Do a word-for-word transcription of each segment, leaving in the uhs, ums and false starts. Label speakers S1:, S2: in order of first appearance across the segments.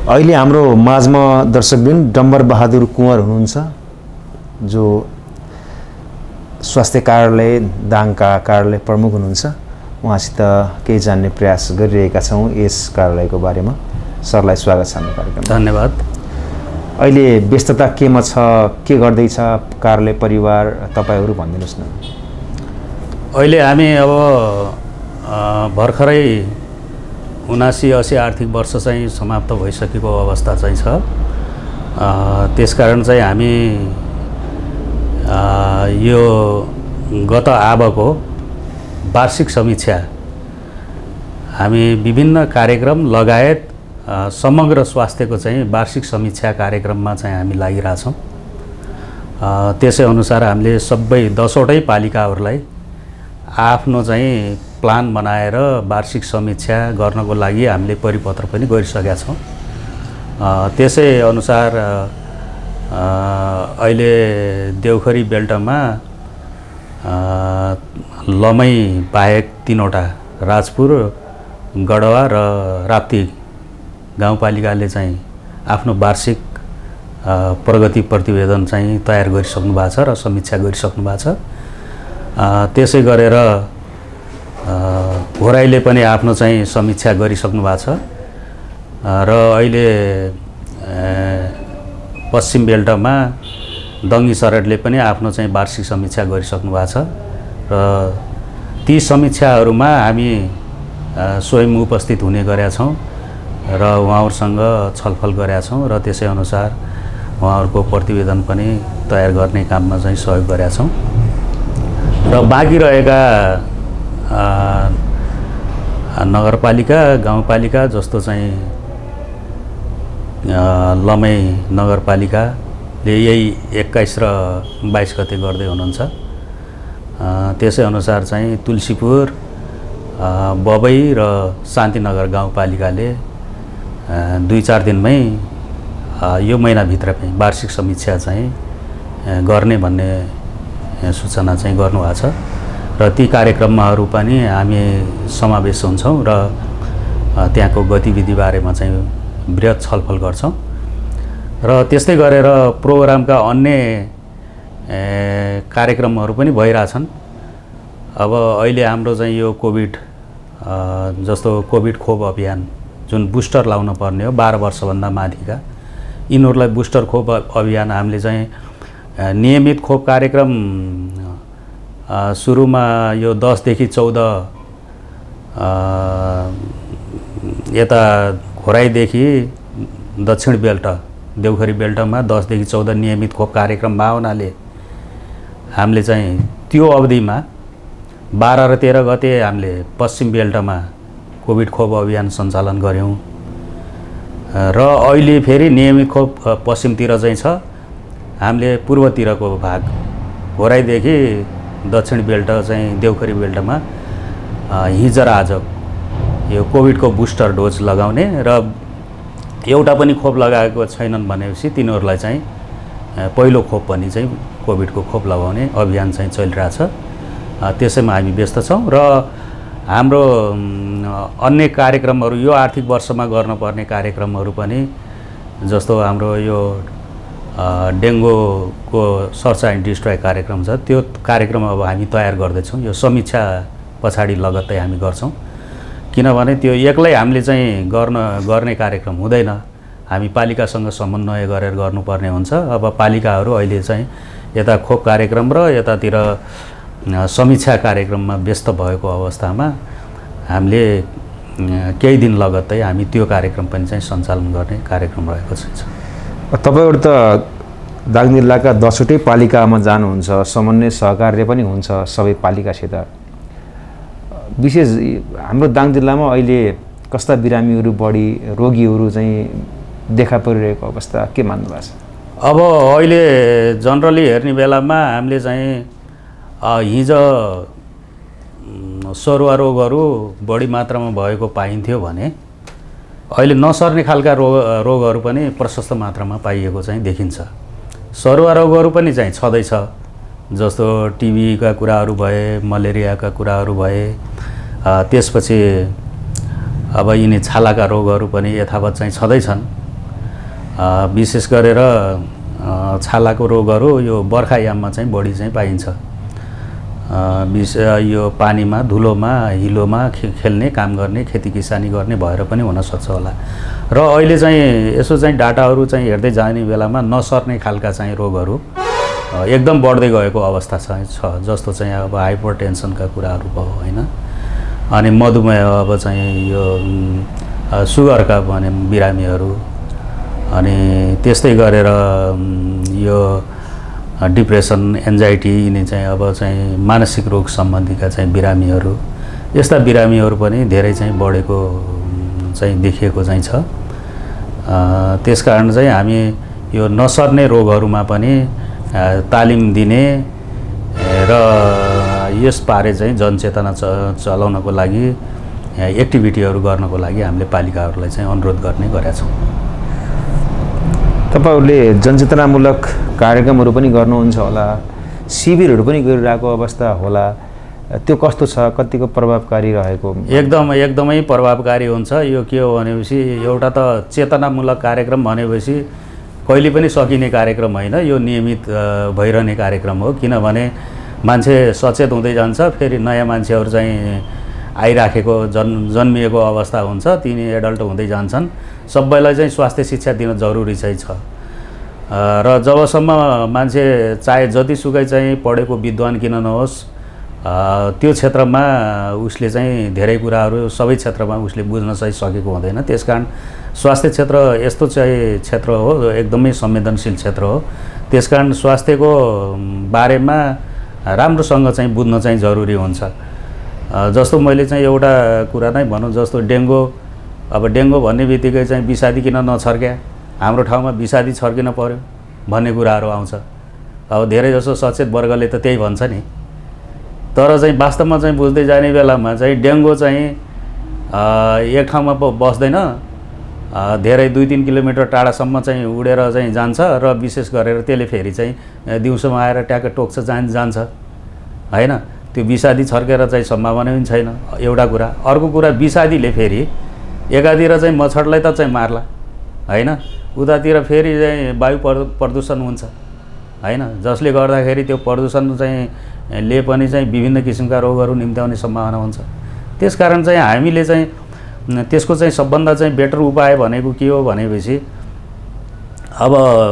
S1: अहिले हाम्रो माझमा दर्शकबिन डम्बर बहादुर कुँवर हुनुहुन्छ जो स्वास्थ्य कार्यालय दाङका कार्यालय प्रमुख हुनुहुन्छ। उहाँसित केही जान्ने प्रयास गरिरहेका छौँ यस कार्यालयको बारेमा। सरलाई स्वागत छ हाम्रो कार्यक्रममा।
S2: धन्यवाद।
S1: अहिले व्यस्तता केमा छ, के गर्दैछ कार्यालय, परिवार तपाईहरू भनिदिनुहोस् न।
S2: अहिले हामी अब भर्खरै उनासी असी आर्थिक वर्ष चाहिँ समाप्त भइसकेको अवस्था चाहिँ छ। त्यसकारण चाहिँ हामी यो गत आबको वार्षिक समीक्षा हामी विभिन्न कार्यक्रम लगायत समग्र स्वास्थ्यको चाहिँ वार्षिक समीक्षा कार्यक्रममा चाहिँ हामी लागिरहेछौँ। त्यसै अनुसार हामीले सबै दसवटै पालिकाहरूलाई आफ्नो चाहिँ प्लान बनाएर वार्षिक समीक्षा गर्नको लागि हामीले परिपत्र पनि गरिसकेका छौँ। त्यसै अनुसार अहिले देउखरी बेल्टमा लमै बाहेक तीनवटा राजपुर, गढवा र राप्ती गाउँपालिकाले चाहिँ आफ्नो वार्षिक प्रगति प्रतिवेदन चाहिँ तयार गरिसक्नु भएको छ र समीक्षा गरिसक्नु भएको छ। त्यसै गरेर घोराइले पनि आफ्नो चाहिँ समीक्षा गरिसक्नु भएको छ र अहिले पश्चिम बेल्टमा दङ्गी सरेटले पनि आफ्नो चाहिँ वार्षिक समीक्षा गरिसक्नु भएको छ र ती समीक्षाहरूमा हामी स्वयं उपस्थित हुने गरेका छौँ र उहाँहरूसँग छलफल गरेका छौँ र त्यसै अनुसार उहाँहरूको प्रतिवेदन पनि तयार गर्ने काममा चाहिँ सहयोग गरेका छौँ। र बाँकी रहेका नगरपालिका, गाउँपालिका जस्तो चाहिँ लमै नगरपालिकाले यही एक्काइस र बाइस गते गर्दै हुनुहुन्छ। त्यसै अनुसार चाहिँ तुलसीपुर, बबई र शान्तिनगर गाउँपालिकाले दुई चार दिनमै यो महिनाभित्रमै वार्षिक समीक्षा चाहिँ गर्ने भन्ने सूचना चाहिँ गर्नुभएको छ र ती कार्यक्रमहरू पनि हामी समावेश हुन्छौँ र त्यहाँको गतिविधि बारेमा चाहिँ बृहत छलफल गर्छौँ। र त्यस्तै गरेर प्रोग्रामका अन्य कार्यक्रमहरू पनि भइरहेछन्। अब अहिले हाम्रो चाहिँ यो कोभिड जस्तो कोभिड खोप अभियान जुन बुस्टर लाउन पर्ने हो बाह्र वर्षभन्दा माथिका, यिनीहरूलाई बुस्टर खोप अभियान हामीले चाहिँ नियमित खोप कार्यक्रम सुरुमा यो दसदेखि चौध यता घोराइदेखि दक्षिण बेल्ट देउखरी बेल्टमा दसदेखि चौध नियमित खोप कार्यक्रम भावनाले हामीले चाहिँ त्यो अवधिमा बाह्र र तेह्र गते हामीले पश्चिम बेल्टमा कोभिड खोप अभियान सञ्चालन गऱ्यौँ र अहिले फेरि नियमित खोप पश्चिमतिर चाहिँ छ। हामीले पूर्वतिरको भाग घोराइदेखि दक्षिण बेल्ट चाहिँ देउखरी बेल्टमा हिजो र आज यो कोभिडको बुस्टर डोज लगाउने र एउटा पनि खोप लगाएको छैनन् भनेपछि तिनीहरूलाई चाहिँ पहिलो खोप पनि चाहिँ कोभिडको खोप लगाउने अभियान चाहिँ चलिरहेछ। त्यसैमा हामी व्यस्त छौँ र हाम्रो अन्य कार्यक्रमहरू यो आर्थिक वर्षमा गर्नुपर्ने कार्यक्रमहरू पनि जस्तो हाम्रो यो डेङ्गुको सर्च एन्ड डिस्ट्रोय कार्यक्रम छ, त्यो कार्यक्रम अब हामी तयार गर्दैछौँ। यो समीक्षा पछाडि लगत्तै हामी गर्छौँ, किनभने त्यो एक्लै हामीले चाहिँ गर्न गर्ने कार्यक्रम हुँदैन। हामी पालिकासँग समन्वय गरेर गर्नुपर्ने हुन्छ। अब पालिकाहरू अहिले चाहिँ यता खोप कार्यक्रम र यतातिर समीक्षा कार्यक्रममा व्यस्त भएको अवस्थामा हामीले केही दिन लगत्तै हामी त्यो कार्यक्रम पनि चाहिँ सञ्चालन गर्ने कार्यक्रम रहेको छ।
S1: तपाईहरु त दाङ जिल्लाका दसवटै पालिकामा जानुहुन्छ, समन्वय सहकार्य पनि हुन्छ सबै पालिकासित। विशेष हाम्रो दाङ जिल्लामा अहिले कस्ता बिरामीहरू बढी, रोगीहरू चाहिँ देखा परिरहेको अवस्था के मान्नु भएको छ?
S2: अब अहिले जनरली हेर्ने बेलामा हामीले चाहिँ हिजो सरुवा रोगहरू बढी मात्रामा भएको पाइन्थ्यो भने अहिले नसर्ने खालका रोग रोगहरू पनि प्रशस्त मात्रामा पाइएको चाहिँ देखिन्छ। सरुवा रोगहरू पनि चाहिँ छँदैछ, जस्तो टिबीका कुराहरू भए, मलेरियाका कुराहरू भए, त्यसपछि अब यिनी छालाका रोगहरू पनि यथावत चाहिँ छँदैछन्। विशेष गरेर छालाको रोगहरू यो बर्खायाममा चाहिँ बढी चाहिँ पाइन्छ। विश यो पानीमा धुलोमा हिलोमा खे खेल्ने काम गर्ने खेती किसानी गर्ने भएर पनि हुनसक्छ होला। र अहिले चाहिँ यसो चाहिँ डाटाहरू चाहिँ हेर्दै जाने बेलामा नसर्ने खालका चाहिँ रोगहरू एकदम बढ्दै गएको अवस्था छ जस्तो चाहिँ अब हाइपरटेन्सनका कुराहरू भयो होइन, अनि मधुमेह अब चाहिँ यो सुगरका भने बिरामीहरू, अनि त्यस्तै गरेर यो डिप्रेसन एन्जाइटी यिनी चाहिँ अब चाहिँ मानसिक रोग सम्बन्धीका चाहिँ बिरामीहरू, यस्ता बिरामीहरू पनि धेरै चाहिँ बढेको चाहिँ देखिएको चाहिँ छ। त्यसकारण चाहिँ हामी यो नसर्ने रोगहरूमा पनि तालिम दिने र यसबारे चाहिँ जनचेतना च चलाउनको लागि एक्टिभिटीहरू गर्नको लागि हामीले पालिकाहरूलाई चाहिँ अनुरोध गर्ने गरेका छौँ।
S1: तपाईहरूले जनचेतनामूलक कार्यक्रमहरू पनि गर्नुहुन्छ होला, शिविरहरू पनि गरिरहेको अवस्था होला, त्यो कस्तो छ, कतिको प्रभावकारी रहेको?
S2: एकदम एकदमै प्रभावकारी हुन्छ। यो के हो भनेपछि एउटा त चेतनामूलक कार्यक्रम भनेपछि कहिले पनि सकिने कार्यक्रम होइन, यो नियमित भइरहने कार्यक्रम हो। किनभने मान्छे सचेत हुँदै जान्छ, फेरि नयाँ मान्छेहरू चाहिँ आइराखेको जन् जन्मिएको अवस्था हुन्छ, तिनी एडल्ट हुँदै जान्छन्। सबैलाई चाहिँ स्वास्थ्य शिक्षा दिन जरुरी चाहिँ छ। र जबसम्म मान्छे चाहे जतिसुकै चाहिँ पढेको विद्वान किन नहोस्, त्यो क्षेत्रमा उसले चाहिँ धेरै कुराहरू सबै क्षेत्रमा उसले बुझ्न चाहिँ सकेको हुँदैन। त्यसकारण स्वास्थ्य क्षेत्र यस्तो चाहिँ क्षेत्र हो, एकदमै संवेदनशील क्षेत्र हो। त्यसकारण स्वास्थ्यको बारेमा राम्रोसँग चाहिँ बुझ्न चाहिँ जरुरी हुन्छ। जस्तो मैले चाहिँ एउटा कुरा नै भनौँ, जस्तो डेङ्गु, अब डेङ्गु भन्ने बित्तिकै चाहिँ विषादी किन नछर्क्या, हाम्रो ठाउँमा विषादी छर्किन पर्यो भन्ने कुराहरू आउँछ। अब धेरै जसो सचेत वर्गले त त्यही भन्छ नि, तर चाहिँ वास्तवमा चाहिँ बुझ्दै जाने बेलामा चाहिँ डेङ्गु चाहिँ एक ठाउँमा बस्दैन, धेरै दुई तिन किलोमिटर टाढासम्म चाहिँ उडेर चाहिँ जान्छ र विशेष गरेर त्यसले फेरि चाहिँ दिउँसोमा आएर ट्याक्क टोक्छ जान जान्छ होइन। त्यो विषादी छर्केर चाहिँ सम्भावना पनि छैन, एउटा कुरा। अर्को कुरा, विषादीले फेरि एकातिर चाहिँ मच्छरलाई त चाहिँ मार्ला होइन, उतातिर फेरि चाहिँ वायु प्रदूषण हुन्छ होइन, जसले गर्दाखेरि त्यो प्रदूषण चाहिँ ले पनि चाहिँ विभिन्न किसिमका रोगहरू निम्त्याउने सम्भावना हुन्छ। त्यसकारण चाहिँ हामीले चाहिँ त्यसको चाहिँ सबभन्दा चाहिँ बेटर उपाय भनेको के हो भनेपछि अब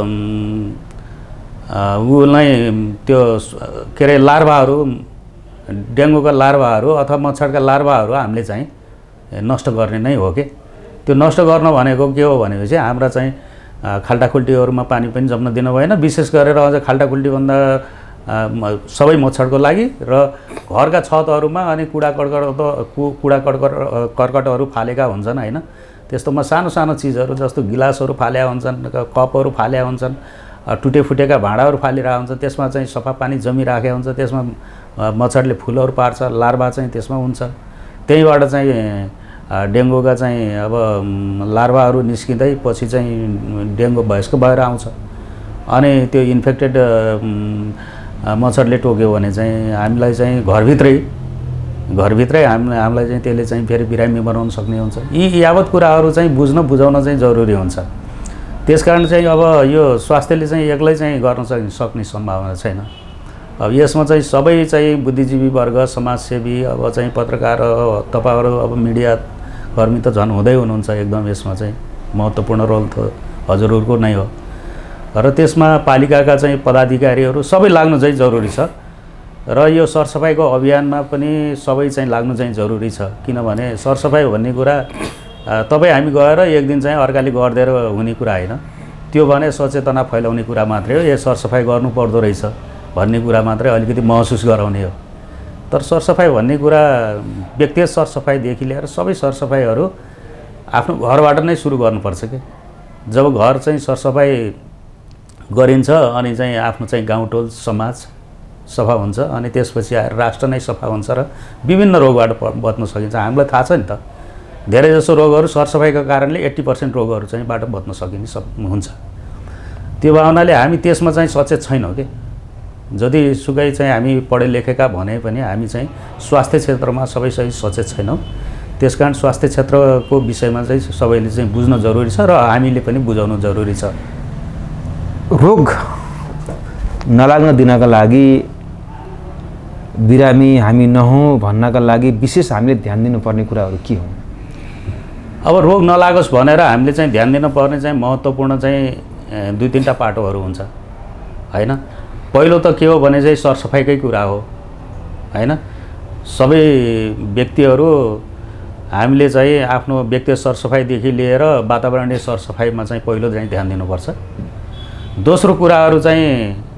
S2: उसलाई त्यो के अरे लार्भाहरू, डेङ्गुका लार्भाहरू अथवा मच्छरका लार्भाहरू हामीले चाहिँ नष्ट गर्ने नै हो कि। त्यो नष्ट गर्न भनेको के हो भनेपछि हाम्रा चाहिँ खाल्टाखुल्टीहरूमा पानी पनि जम्न दिनु भएन, विशेष गरेर अझ खाल्टाखुल्टीभन्दा सबै मच्छरको लागि, र घरका छतहरूमा अनि कुडा कर्कट कुडा कर्कट कर्कटहरू फालेका हुन्छन् होइन, त्यस्तोमा सानो सानो चिजहरू जस्तो गिलासहरू फाल्या हुन्छन्, कपहरू फाल्या हुन्छन्, टुटे फुटेका भाँडाहरू फालिरहेको हुन्छ, त्यसमा चाहिँ सफा पानी जमिराखेको हुन्छ, त्यसमा मच्छरले फुलहरू पार्छ, लार्भा चाहिँ त्यसमा हुन्छ। त्यहीँबाट चाहिँ डेङ्गुका चाहिँ अब लार्भाहरू निस्किँदै पछि चाहिँ डेङ्गु वयस्क भएर आउँछ। अनि त्यो इन्फेक्टेड मच्छरले टोक्यो भने चाहिँ हामीलाई चाहिँ घरभित्रै घरभित्रै हामी हामीलाई चाहिँ त्यसले चाहिँ फेरि बिरामी बनाउन सक्ने हुन्छ। यी यावत कुराहरू चाहिँ बुझ्न बुझाउन चाहिँ जरुरी हुन्छ। त्यसकारण चाहिँ अब यो स्वास्थ्यले चाहिँ एक्लै चाहिँ गर्न सक्ने सम्भावना छैन। अब यसमा चाहिँ सबै चाहिँ बुद्धिजीवी वर्ग, समाजसेवी, अब चाहिँ पत्रकार, तपाईँहरू अब मिडिया कर्मी त झन् हुँदै हुनुहुन्छ एकदम, यसमा चाहिँ महत्त्वपूर्ण रोल त हजुरहरूको नै हो। र त्यसमा पालिकाका चाहिँ पदाधिकारीहरू सबै लाग्नु चाहिँ जरुरी छ, र यो सरसफाइको अभियानमा पनि सबै चाहिँ लाग्नु चाहिँ जरुरी छ। किनभने सरसफाइ भन्ने कुरा तपाईँ हामी गएर एक दिन चाहिँ अर्काले गरिदिएर हुने कुरा होइन, त्यो भने सचेतना फैलाउने कुरा मात्रै हो। यो सरसफाइ गर्नु पर्दो रहेछ भन्ने कुरा मात्रै अलिकति महसुस गराउने हो। तर सरसफाइ भन्ने कुरा व्यक्तिगत सरसफाइदेखि लिएर सबै सरसफाइहरू आफ्नो घरबाट नै सुरु गर्नुपर्छ कि। जब घर चाहिँ सरसफाइ गरिन्छ अनि चाहिँ आफ्नो चाहिँ गाउँटोल समाज सफा हुन्छ, अनि त्यसपछि आएर राष्ट्र नै सफा हुन्छ र विभिन्न रोगबाट बच्न सकिन्छ। हामीलाई थाहा छ नि त, धेरै जसो रोगहरू सरसफाइको कारणले एट्टी पर्सेन्ट रोगहरू चाहिँ बाट बच्न सकिने सब हुन्छ। त्यो भावनाले हामी त्यसमा चाहिँ सचेत छैनौँ कि। जति सुकै चाहिँ हामी पढे लेखेका भने पनि हामी चाहिँ स्वास्थ्य क्षेत्रमा सबै सही सचेत छैनौँ। त्यस कारण स्वास्थ्य क्षेत्रको विषयमा चाहिँ सबैले चाहिँ बुझ्न जरुरी छ र हामीले पनि बुझाउनु जरुरी छ।
S1: रोग नलाग्न दिनका लागि बिरामी हामी नहौँ भन्नका लागि विशेष हामीले ध्यान दिनुपर्ने कुराहरू के हुन्?
S2: अब रोग नलागोस् भनेर हामीले चाहिँ ध्यान दिनुपर्ने चाहिँ महत्त्वपूर्ण चाहिँ दुई तिनवटा पाटोहरू हुन्छ हैन। पहिलो त के हो भने चाहिँ सरसफाइकै कुरा हो हैन। सबै व्यक्तिहरू हामीले चाहिँ आफ्नो व्यक्तिगत सरसफाइदेखि लिएर वातावरणीय सरसफाइमा चाहिँ पहिलो चाहिँ ध्यान दिनुपर्छ। दोस्रो कुराहरू चाहिँ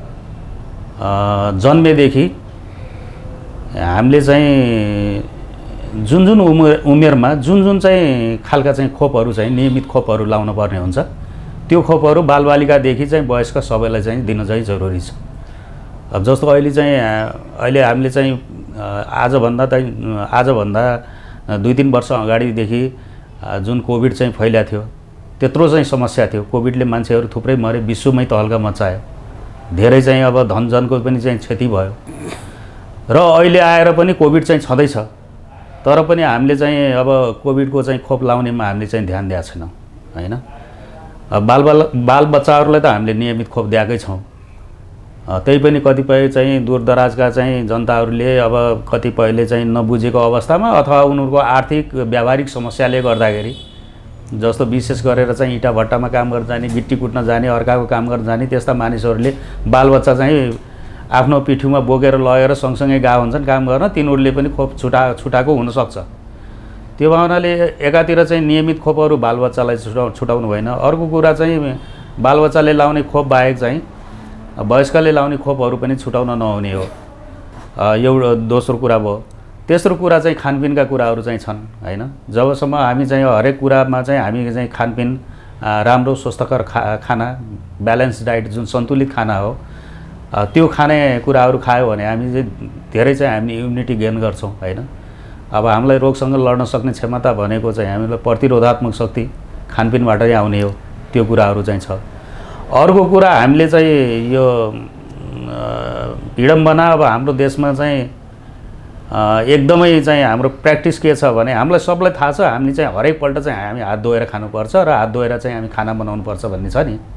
S2: जन्मेदेखि हामीले चाहिँ जुन जुन उमेर उमेरमा जुन जुन चाहिँ खालका चाहिँ खोपहरू चाहिँ नियमित खोपहरू लाउनु पर्ने हुन्छ त्यो खोपहरू बालबालिकादेखि चाहिँ वयस्क सबैलाई चाहिँ दिन चाहिँ जरुरी छ। अब जस्तो अहिले चाहिँ अहिले हामीले चाहिँ आजभन्दा चाहिँ आजभन्दा दुई तिन वर्ष अगाडिदेखि जुन कोभिड चाहिँ फैलिएको थियो त्यत्रो चाहिँ समस्या थियो। कोभिडले मान्छेहरू थुप्रै मरे, विश्वमै तहल्का मचायो, धेरै चाहिँ अब धनजनको पनि चाहिँ क्षति भयो र अहिले आएर पनि कोभिड चाहिँ छँदैछ। तर पनि हामीले चाहिँ अब कोभिडको चाहिँ खोप लाउनेमा हामीले चाहिँ ध्यान दिएको छैनौँ हैन। बाल बाल बाल बच्चाहरूलाई त हामीले नियमित खोप दिएकै छौँ। त्यही पनि कतिपय चाहिँ दूरदराजका चाहिँ जनताहरूले अब कतिपयले चाहिँ नबुझेको अवस्थामा अथवा उनीहरूको आर्थिक व्यावहारिक समस्याले गर्दाखेरि, जस्तो विशेष गरेर चाहिँ इँटा भट्टामा काम गर्न जाने, गिट्टी कुट्न जाने, अर्काको काम गर्न जाने त्यस्ता मानिसहरूले बालबच्चा चाहिँ आफ्नो पिठ्युमा बोकेर लगेर सँगसँगै गएको हुन्छन् काम गर्न, तिनीहरूले पनि खोप छुटा छुटाएको हुनसक्छ। त्यो भावनाले एकातिर चाहिँ नियमित खोपहरू बालबच्चालाई छुटा छुटाउनु भएन। अर्को कुरा चाहिँ बालबच्चाले लाउने खोप बाहेक चाहिँ वयस्कले लाउने खोपहरू पनि छुटाउन नहुने हो, एउटा दोस्रो कुरा भयो। तेस्रो कुरा चाहिँ खानपिनका कुराहरू चाहिँ छन् हैन। जबसम्म हामी चाहिँ हरेक कुरामा चाहिँ हामी चाहिँ खानपिन राम्रो स्वस्थकर खा खाना ब्यालेन्स डाइट जुन सन्तुलित खाना हो त्यो खाने कुराहरू खायो भने हामी चाहिँ धेरै चाहिँ हामी इम्युनिटी गेन गर्छौँ हैन। अब हामीलाई रोगसँग लड्न सक्ने क्षमता भनेको चाहिँ हामीलाई प्रतिरोधात्मक शक्ति खानपिनबाटै आउने हो, त्यो कुराहरू चाहिँ छ। अर्को कुरा हामीले चाहिँ यो विडम्बना अब हाम्रो देशमा चाहिँ एकदमै चाहिँ हाम्रो प्र्याक्टिस के छ भने हामीलाई सबलाई थाहा छ हामीले चाहिँ हरेकपल्ट चाहिँ हामी हात धोएर खानुपर्छ र हात धोएर चाहिँ हामी खाना बनाउनुपर्छ भन्ने छ नि।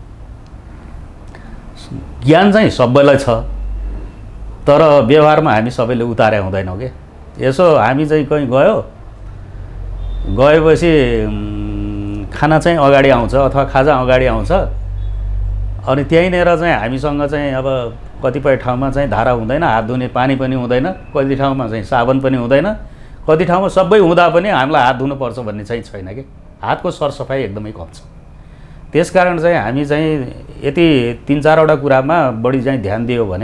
S2: ज्ञान चाहिँ सबैलाई छ तर व्यवहारमा हामी सबैले उतारे हुँदैनौँ के। यसो हामी चाहिँ कहीँ गयो गएपछि खाना चाहिँ अगाडि आउँछ अथवा खाजा अगाडि आउँछ अनि त्यहीँनिर चाहिँ हामीसँग चाहिँ अब कतिपय ठाउँमा चाहिँ धारा हुँदैन, हात धुने पानी पनि हुँदैन, कति ठाउँमा चाहिँ साबुन पनि हुँदैन, कति ठाउँमा सबै हुँदा पनि हामीलाई हात धुनुपर्छ भन्ने चाहिँ छैन कि। हातको सरसफाइ एकदमै कम छ। त्यसकारण चाहिँ हामी चाहिँ यति तिन चारवटा कुरामा बढी चाहिँ ध्यान दियो भने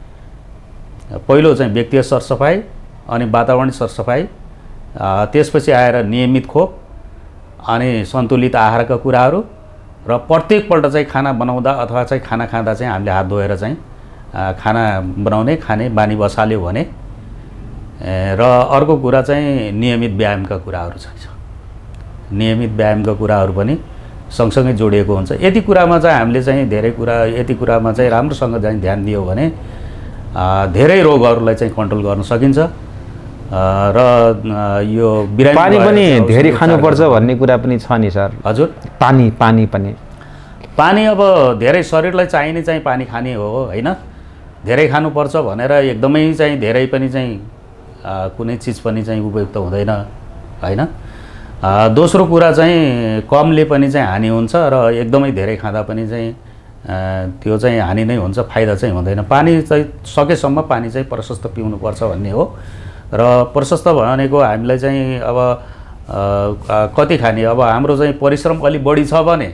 S2: पहिलो चाहिँ व्यक्तिगत सरसफाइ, अनि वातावरण सरसफाइ, त्यसपछि आएर नियमित खोप, अनि सन्तुलित आहारका कुराहरू र प्रत्येकपल्ट चाहिँ खाना बनाउँदा अथवा चाहिँ खाना खाँदा चाहिँ हामीले हात धोएर चाहिँ खाना बनाउने खाने बानी बसाल्यो भने र अर्को कुरा चाहिँ नियमित व्यायामका कुराहरू छ। नियमित व्यायामका कुराहरू पनि सँगसँगै जोडिएको हुन्छ। यति कुरामा चाहिँ हामीले चाहिँ धेरै कुरा यति कुरामा चाहिँ राम्रोसँग चाहिँ ध्यान दियो भने धेरै रोगहरूलाई चाहिँ कन्ट्रोल गर्न सकिन्छ र यो बिरामी
S1: पानी पनि धेरै खानुपर्छ भन्ने कुरा पनि छ नि सर।
S2: हजुर,
S1: पानी पानी पनि
S2: पानी अब धेरै शरीरलाई चाहिने चाहिँ पानी खाने हो हैन। धेरै खानुपर्छ भनेर एकदमै चाहिँ धेरै पनि चाहिँ कुनै चिज पनि चाहिँ उपयुक्त हुँदैन हैन। दोस्रो कुरा चाहिँ कमले पनि चाहिँ हानि हुन्छ र एकदमै धेरै खाँदा पनि चाहिँ त्यो चाहिँ हानि नै हुन्छ, फाइदा चाहिँ हुँदैन। पानी चाहिँ सकेसम्म पानी चाहिँ प्रशस्त पिउनुपर्छ भन्ने हो र प्रशस्त भनेको हामीलाई चाहिँ अब कति खाने, अब हाम्रो चाहिँ परिश्रम अलि बढी छ भने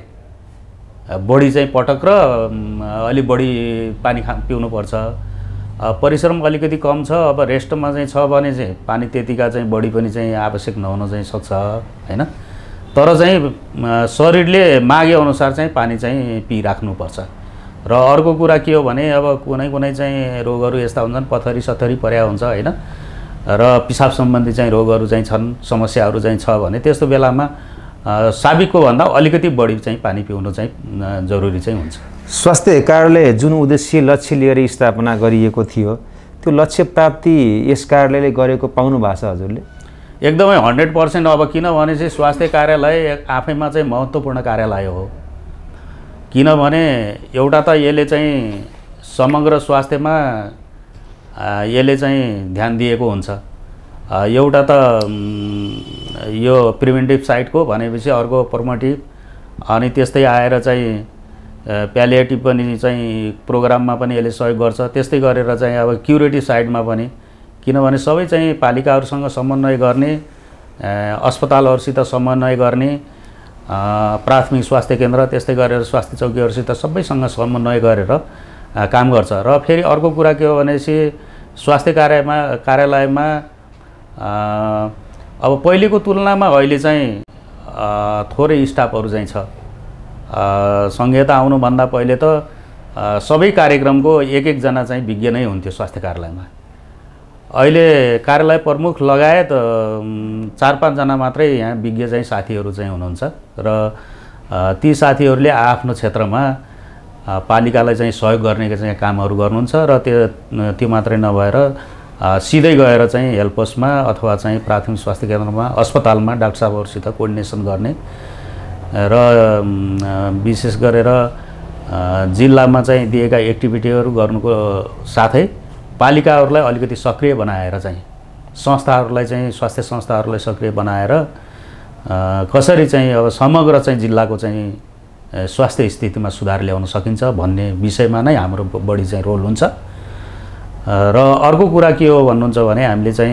S2: बढी चाहिँ पटक र अलि बढी पानी खा पिउनुपर्छ। परिश्रम अलिकति कम छ, अब रेस्टमा चाहिँ छ भने चाहिँ पानी त्यतिका चाहिँ बढी पनि चाहिँ आवश्यक नहुन चाहिँ सक्छ हैन। तर चाहिँ शरीरले मागे अनुसार चाहिँ पानी चाहिँ पिइराख्नुपर्छ। र अर्को कुरा के हो भने अब कुनै कुनै चाहिँ रोगहरू यस्ता हुन्छन्, पथरी सथरी पर्या हुन्छ हैन, र पिसाब सम्बन्धी चाहिँ रोगहरू चाहिँ छन्, समस्याहरू चाहिँ छ भने त्यस्तो बेलामा साबिकको भन्दा अलिकति बढी चाहिँ पानी पिउनु चाहिँ जरुरी चाहिँ हुन्छ।
S1: स्वास्थ्य कार्यालय जुन उद्देश्य लक्ष्य लिएर स्थापना गरिएको थियो त्यो लक्ष्य प्राप्ति यस कार्यालयले गरेको पाउनु भएको छ हजुरले?
S2: एकदमै हन्ड्रेड पर्सेन्ट अब किनभने चाहिँ स्वास्थ्य कार्यालय आफैमा चाहिँ महत्त्वपूर्ण कार्यालय हो। किनभने एउटा त यसले चाहिँ समग्र स्वास्थ्यमा यसले चाहिँ ध्यान दिएको हुन्छ। एउटा त यो प्रिभेन्टिभ साइडको भनेपछि अर्को प्रोमोटिभ, अनि त्यस्तै आएर चाहिँ प्यालिएटिभ पनि चाहिँ प्रोग्राममा पनि यसले सहयोग गर्छ। त्यस्तै गरेर चाहिँ अब क्युरेटिभ साइडमा पनि, किनभने सबै चाहिँ पालिकाहरूसँग समन्वय गर्ने, अस्पतालहरूसित समन्वय गर्ने, प्राथमिक स्वास्थ्य केन्द्र त्यस्तै गरेर स्वास्थ्य चौकीहरूसित सबैसँग समन्वय गरेर काम गर्छ। र फेरि अर्को कुरा के हो भनेपछि स्वास्थ्य कार्यमा कार्यालयमा अब पहिलेको तुलनामा अहिले चाहिँ थोरै स्टाफहरू चाहिँ छ। संहिता आउनुभन्दा पहिले त सबै कार्यक्रमको एक एकजना चाहिँ विज्ञ नै हुन्थ्यो स्वास्थ्य कार्यालयमा। अहिले कार्यालय प्रमुख लगायत चार पाँचजना मात्रै यहाँ विज्ञ चाहिँ साथीहरू चाहिँ हुनुहुन्छ र ती साथीहरूले आफ्नो क्षेत्रमा पालिकालाई चाहिँ सहयोग गर्ने चाहिँ कामहरू गर्नुहुन्छ। र त्यो त्यो मात्रै नभएर सिधै गएर चाहिँ हेल्प पोस्टमा अथवा चाहिँ प्राथमिक स्वास्थ्य केन्द्रमा, अस्पतालमा डाक्टर साहबहरूसित कोअर्डिनेसन गर्ने र विशेष गरेर जिल्लामा चाहिँ दिएका एक्टिभिटीहरू गर्नुको साथै पालिकाहरूलाई अलिकति सक्रिय बनाएर चाहिँ संस्थाहरूलाई चाहिँ स्वास्थ्य संस्थाहरूलाई सक्रिय बनाएर कसरी चाहिँ अब समग्र चाहिँ जिल्लाको चाहिँ स्वास्थ्य स्थितिमा सुधार ल्याउन सकिन्छ भन्ने विषयमा नै हाम्रो बढी चाहिँ रोल हुन्छ। र अर्को कुरा के हो भन्नुहुन्छ भने हामीले चाहिँ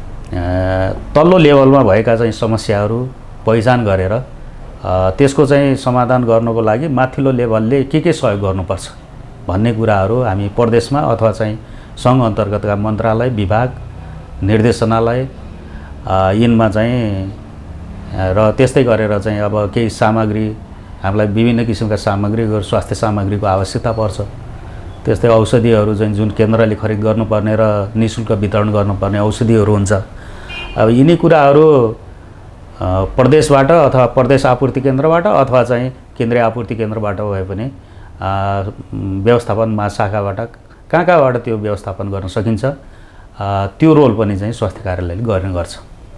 S2: तल्लो लेभलमा भएका चाहिँ समस्याहरू पहिचान गरेर त्यसको चाहिँ समाधान गर्नको लागि माथिल्लो लेभलले के के सहयोग गर्नुपर्छ भन्ने कुराहरू हामी प्रदेशमा अथवा चाहिँ सङ्घ अन्तर्गतका मन्त्रालय, विभाग, निर्देशनालय यिनमा चाहिँ र त्यस्तै गरेर चाहिँ अब केही सामग्री हामीलाई विभिन्न किसिमका सामग्रीहरू स्वास्थ्य सामग्रीको आवश्यकता पर्छ। त्यस्तै औषधिहरू चाहिँ जुन केन्द्रले खरिद गर्नुपर्ने र निःशुल्क वितरण गर्नुपर्ने औषधिहरू हुन्छ। अब यिनी कुराहरू प्रदेशबाट अथवा प्रदेश आपूर्ति केन्द्रबाट अथवा चाहिँ केन्द्रीय आपूर्ति केन्द्रबाट भए पनि व्यवस्थापन महाशाखाबाट कहाँ कहाँबाट त्यो व्यवस्थापन गर्न सकिन्छ त्यो रोल पनि चाहिँ स्वास्थ्य कार्यालयले गर्ने गर्छ।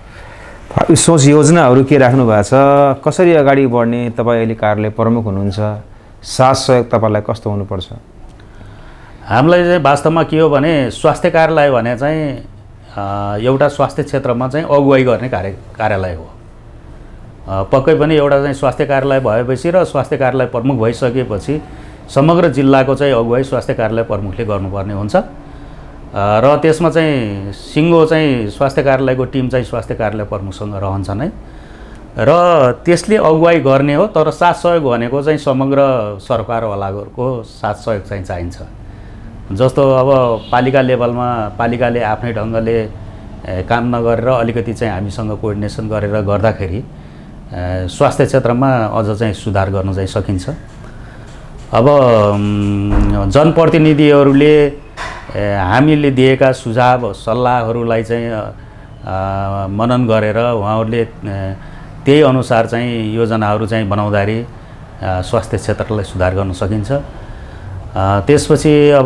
S1: सोच योजनाहरू के राख्नु भएको छ, कसरी अगाडि बढ्ने? तपाईँ अहिले कार्यालय प्रमुख हुनुहुन्छ, साथ सहयोग तपाईँलाई कस्तो हुनुपर्छ?
S2: हामीलाई चाहिँ वास्तवमा के हो भने स्वास्थ्य कार्यालय भने चाहिँ एउटा स्वास्थ्य क्षेत्रमा चाहिँ अगुवाई गर्ने कार्य कार्यालय हो। पक्कै पनि एउटा चाहिँ स्वास्थ्य कार्यालय भएपछि र स्वास्थ्य कार्यालय प्रमुख भइसकेपछि समग्र जिल्लाको चाहिँ अगुवाई स्वास्थ्य कार्यालय प्रमुखले गर्नुपर्ने हुन्छ। र त्यसमा चाहिँ सिङ्गो चाहिँ स्वास्थ्य कार्यालयको टिम चाहिँ स्वास्थ्य कार्यालय प्रमुखसँग रहन्छ नै र त्यसले अगुवाई गर्ने हो। तर साथ सहयोग भनेको चाहिँ समग्र सरकारवालाको साथ सहयोग चाहिँ चाहिन्छ। जस्तो अब पालिका लेभलमा पालिकाले आफ्नै ढङ्गले काम नगरेर अलिकति चाहिँ हामीसँग कोअर्डिनेसन गरेर गर्दाखेरि स्वास्थ्य क्षेत्रमा अझ चाहिँ सुधार गर्न चाहिँ सकिन्छ। अब जनप्रतिनिधिहरूले हामीले दिएका सुझाव सल्लाहहरूलाई चाहिँ मनन गरेर उहाँहरूले त्यही अनुसार चाहिँ योजनाहरू चाहिँ बनाउँदाखेरि स्वास्थ्य क्षेत्रलाई सुधार गर्न सकिन्छ। त्यसपछि अब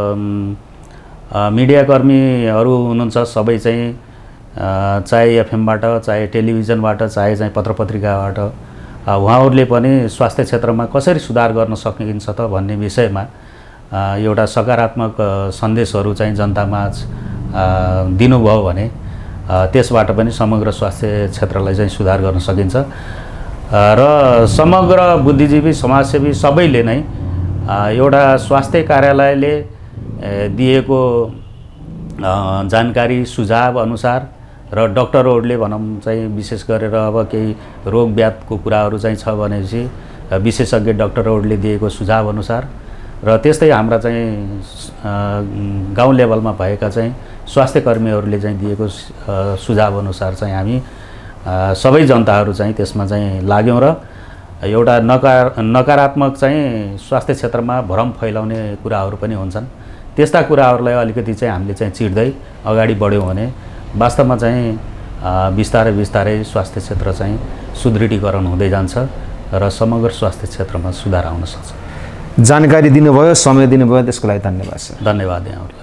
S2: मिडियाकर्मीहरू हुनुहुन्छ सबै चाहिँ चाहे एफएमबाट चाहे टेलिभिजनबाट चाहे चाहिँ पत्रपत्रिकाबाट उहाँहरूले पनि स्वास्थ्य क्षेत्रमा कसरी सुधार गर्न सकिन्छ त भन्ने विषयमा एउटा सकारात्मक सन्देशहरू चाहिँ जनतामाझ दिनुभयो भने त्यसबाट पनि समग्र स्वास्थ्य क्षेत्रलाई चाहिँ सुधार गर्न सकिन्छ। र समग्र बुद्धिजीवी समाजसेवी सबैले नै एउटा स्वास्थ्य कार्यालयले दिएको जानकारी सुझाव अनुसार र डाक्टरहरूले भनौँ चाहिँ विशेष गरेर अब केही रोग व्याधको कुराहरू चाहिँ छ भनेपछि विशेषज्ञ डाक्टरहरूले दिएको सुझाव अनुसार र त्यस्तै हाम्रा चाहिँ गाउँ लेभलमा भएका चाहिँ स्वास्थ्य कर्मीहरूले चाहिँ दिएको सुझाव अनुसार चाहिँ हामी सबै जनताहरू चाहिँ त्यसमा चाहिँ लाग्यौँ र एउटा नकार नकारात्मक चाहिँ स्वास्थ्य क्षेत्रमा भ्रम फैलाउने कुराहरू पनि हुन्छन्। त्यस्ता कुराहरूलाई अलिकति चाहिँ हामीले चाहिँ चिर्दै अगाडि बढ्यौँ भने वास्तवमा चाहिँ बिस्तारै बिस्तारै स्वास्थ्य क्षेत्र चाहिँ सुदृढीकरण हुँदै जान्छ र समग्र स्वास्थ्य क्षेत्रमा सुधार आउन सक्छ।
S1: जानकारी दिनुभयो, समय दिनुभयो, त्यसको लागि धन्यवाद सर।
S2: धन्यवाद यहाँहरूलाई।